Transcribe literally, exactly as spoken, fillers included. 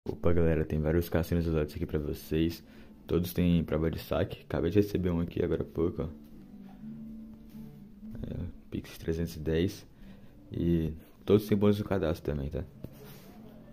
Opa, galera, tem vários cassinos usados aqui pra vocês. Todos têm prova de saque. Acabei de receber um aqui agora há pouco, ó. É, Pix trezentos e dez. E todos têm bônus no cadastro também, tá?